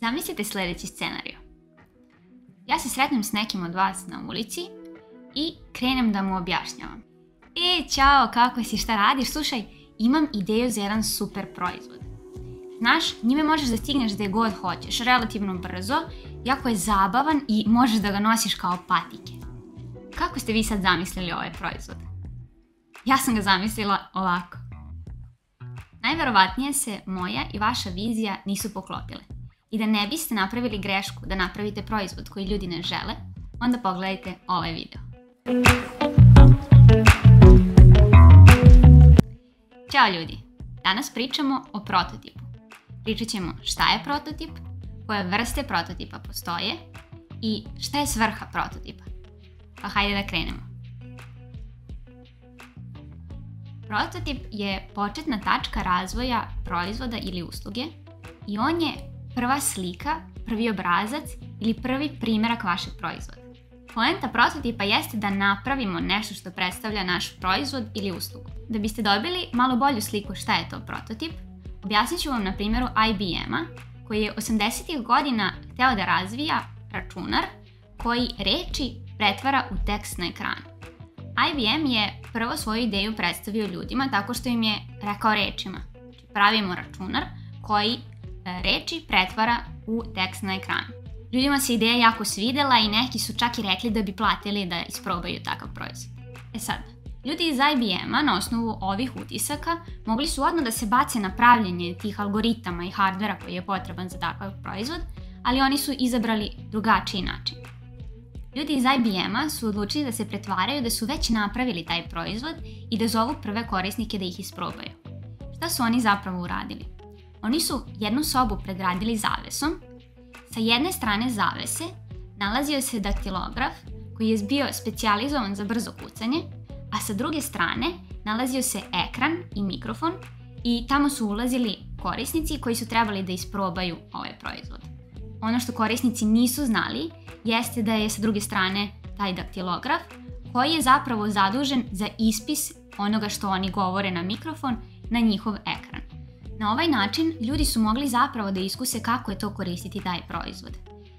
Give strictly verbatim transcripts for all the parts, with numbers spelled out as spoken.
Zamislite sljedeći scenariju. Ja se sretnem s nekim od vas na ulici i krenem da mu objašnjavam. E, ćao, kako si, šta radiš? Slušaj, imam ideju za jedan super proizvod. Znaš, njime možeš da stigneš gde god hoćeš, relativno brzo, jako je zabavan i možeš da ga nosiš kao patike. Kako ste vi sad zamislili ovaj proizvod? Ja sam ga zamislila ovako. Najverovatnije se moja i vaša vizija nisu poklopile. I da ne biste napravili grešku da napravite proizvod koji ljudi ne žele, onda pogledajte ovaj video. Ćao ljudi! Danas pričamo o prototipu. Pričat ćemo šta je prototip, koje vrste prototipa postoje i šta je svrha prototipa. Pa hajde da krenemo. Prototip je početna tačka razvoja proizvoda ili usluge i on je prva slika, prvi obrazac ili prvi primjerak vašeg proizvoda. Poenta prototipa jeste da napravimo nešto što predstavlja naš proizvod ili uslugu. Da biste dobili malo bolju sliku šta je to prototip, objasnit ću vam na primjeru I B M-a koji je osamdesetih godina hteo da razvija računar koji reči pretvara u tekst na ekranu. I B M je prvo svoju ideju predstavio ljudima tako što im je rekao rečima. Znači, pravimo računar koji reči pretvara u tekst na ekranu. Ljudima se ideja jako svidela i neki su čak i rekli da bi platili da isprobaju takav proizvod. E sad, ljudi iz I B M-a na osnovu ovih utisaka mogli su odmah da se bace na pravljenje tih algoritama i hardvera koji je potreban za takav proizvod, ali oni su izabrali drugačiji način. Ljudi iz I B M-a su odlučili da se pretvaraju da su već napravili taj proizvod i da zovu prve korisnike da ih isprobaju. Šta su oni zapravo uradili? Oni su jednu sobu pregradili zavesom. Sa jedne strane zavese nalazio se daktilograf koji je bio specijalizovan za brzo kucanje, a sa druge strane nalazio se ekran i mikrofon i tamo su ulazili korisnici koji su trebali da isprobaju ovaj proizvod. Ono što korisnici nisu znali jeste da je sa druge strane taj daktilograf koji je zapravo zadužen za ispis onoga što oni govore na mikrofon na njihov ekran. Na ovaj način ljudi su mogli zapravo da iskuse kako je to koristiti taj proizvod.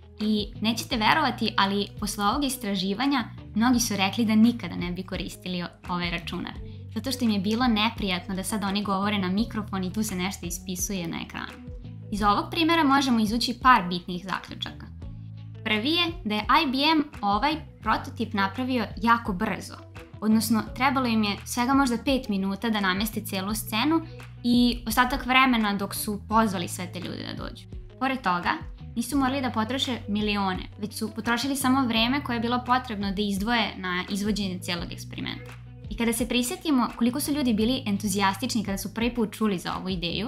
I nećete verovati, ali posle ovog istraživanja mnogi su rekli da nikada ne bi koristili ovaj računar. Zato što im je bilo neprijatno da sad oni govore na mikrofon i tu se nešto ispisuje na ekranu. Iz ovog primjera možemo izvući par bitnih zaključaka. Prvi je da je I B M ovaj prototip napravio jako brzo. Odnosno, trebalo im je svega možda pet minuta da nameste celu scenu i ostatak vremena dok su pozvali sve te ljude da dođu. Pored toga, nisu morali da potroše milione, već su potrošili samo vreme koje je bilo potrebno da izdvoje na izvođenje celog eksperimenta. I kada se prisjetimo koliko su ljudi bili entuzijastični kada su prvi put čuli za ovu ideju,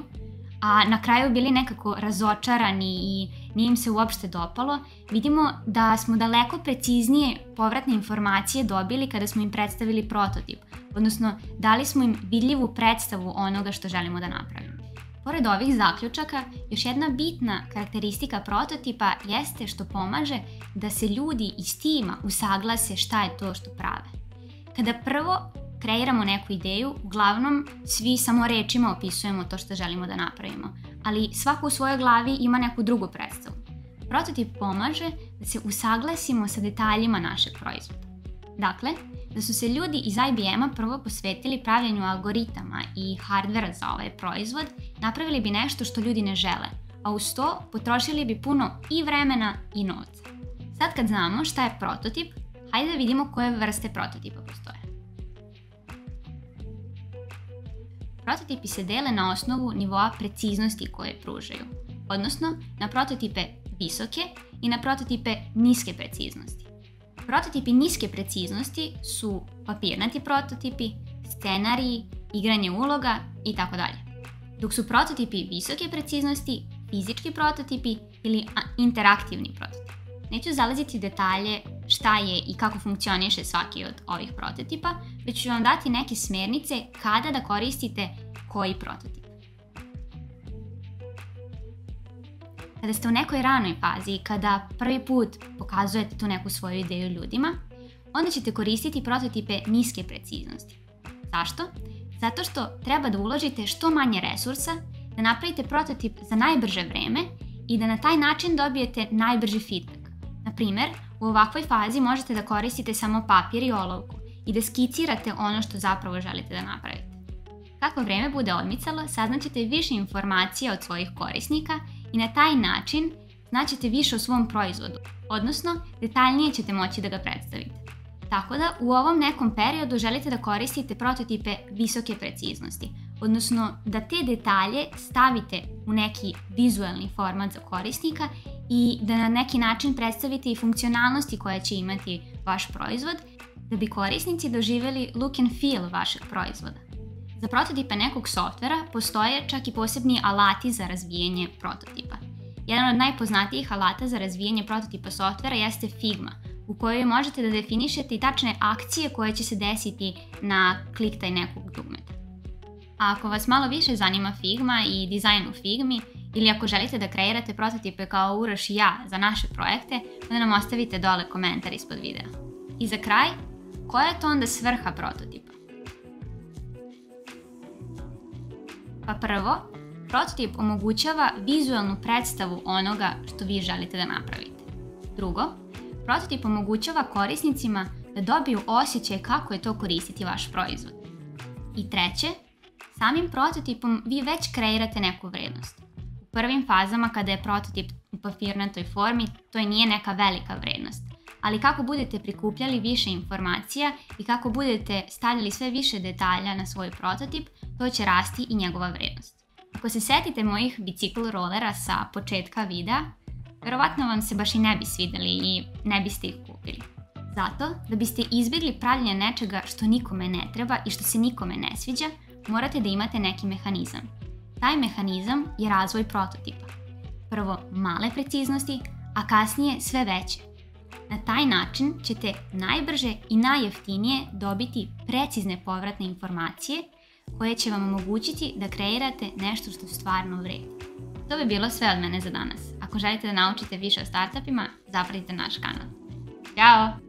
a na kraju bili nekako razočarani i nije im se uopšte dopalo, vidimo da smo daleko preciznije povratne informacije dobili kada smo im predstavili prototip, odnosno dali smo im vidljivu predstavu onoga što želimo da napravimo. Pored ovih zaključaka, još jedna bitna karakteristika prototipa jeste što pomaže da se ljudi iz tima usaglase šta je to što prave. Kada prvo kreiramo neku ideju, uglavnom svi samo rečima opisujemo to što želimo da napravimo, ali svako u svojoj glavi ima neku drugu predstavu. Prototip pomaže da se usaglasimo sa detaljima našeg proizvoda. Dakle, da su se ljudi iz I B M-a prvo posvetili pravljenju algoritama i hardvera za ovaj proizvod, napravili bi nešto što ljudi ne žele, a uz to potrošili bi puno i vremena i novca. Sad kad znamo šta je prototip, hajde da vidimo koje vrste prototipa postoje. Prototipi se dele na osnovu nivoa preciznosti koje pružaju, odnosno na prototipe visoke i na prototipe niske preciznosti. Prototipi niske preciznosti su papirnati prototipi, scenariji, igranje uloga itd. Dok su prototipi visoke preciznosti fizički prototipi ili interaktivni prototipi. Neću zalaziti u detalje šta je i kako funkcioniše svaki od ovih prototipa, već ću vam dati neke smjernice kada da koristite koji prototip. Kada ste u nekoj ranoj fazi i kada prvi put pokazujete tu neku svoju ideju ljudima, onda ćete koristiti prototipe niske preciznosti. Zašto? Zato što treba da uložite što manje resursa, da napravite prototip za najbrže vreme i da na taj način dobijete najbrži feedback. Na primjer, u ovakvoj fazi možete da koristite samo papir i olovku i da skicirate ono što zapravo želite da napravite. Kako vreme bude odmicalo, saznaćete više informacija od svojih korisnika i na taj način znaćete više o svom proizvodu, odnosno detaljnije ćete moći da ga predstavite. Tako da u ovom nekom periodu želite da koristite prototipe visoke preciznosti, odnosno da te detalje stavite u neki vizualni format za korisnika i da na neki način predstavite i funkcionalnosti koje će imati vaš proizvod, da bi korisnici doživjeli look and feel vašeg proizvoda. Za prototipe nekog softvera postoje čak i posebni alati za razvijanje prototipa. Jedan od najpoznatijih alata za razvijanje prototipa softvera jeste Figma, u kojoj možete da definišete i tačne akcije koje će se desiti na kliktaj nekog dugmeta. A ako vas malo više zanima Figma i dizajn u Figmi, ili ako želite da kreirate prototipe kao Uroš i ja za naše projekte, onda nam ostavite dole komentar ispod videa. I za kraj, koja je to onda svrha prototipa? Pa prvo, prototip omogućava vizualnu predstavu onoga što vi želite da napravite. Drugo, prototip omogućava korisnicima da dobiju osjećaj kako je to koristiti vaš proizvod. I treće, samim prototipom vi već kreirate neku vrednost. U prvim fazama kada je prototip u papirnatoj formi, to nije neka velika vrednost. Ali kako budete prikupljali više informacija i kako budete stavljali sve više detalja na svoj prototip, to će rasti i njegova vrednost. Ako se setite mojih bicikl rolera sa početka videa, verovatno vam se baš i ne bi svideli i ne biste ih kupili. Zato, da biste izbjegli pravljenje nečega što nikome ne treba i što se nikome ne sviđa, morate da imate neki mehanizam. Taj mehanizam je razvoj prototipa. Prvo male preciznosti, a kasnije sve veće. Na taj način ćete najbrže i najjeftinije dobiti precizne povratne informacije koje će vam omogućiti da kreirate nešto što stvarno vredi. To bi bilo sve od mene za danas. Ako želite da naučite više o startupima, zapratite naš kanal. Ćao!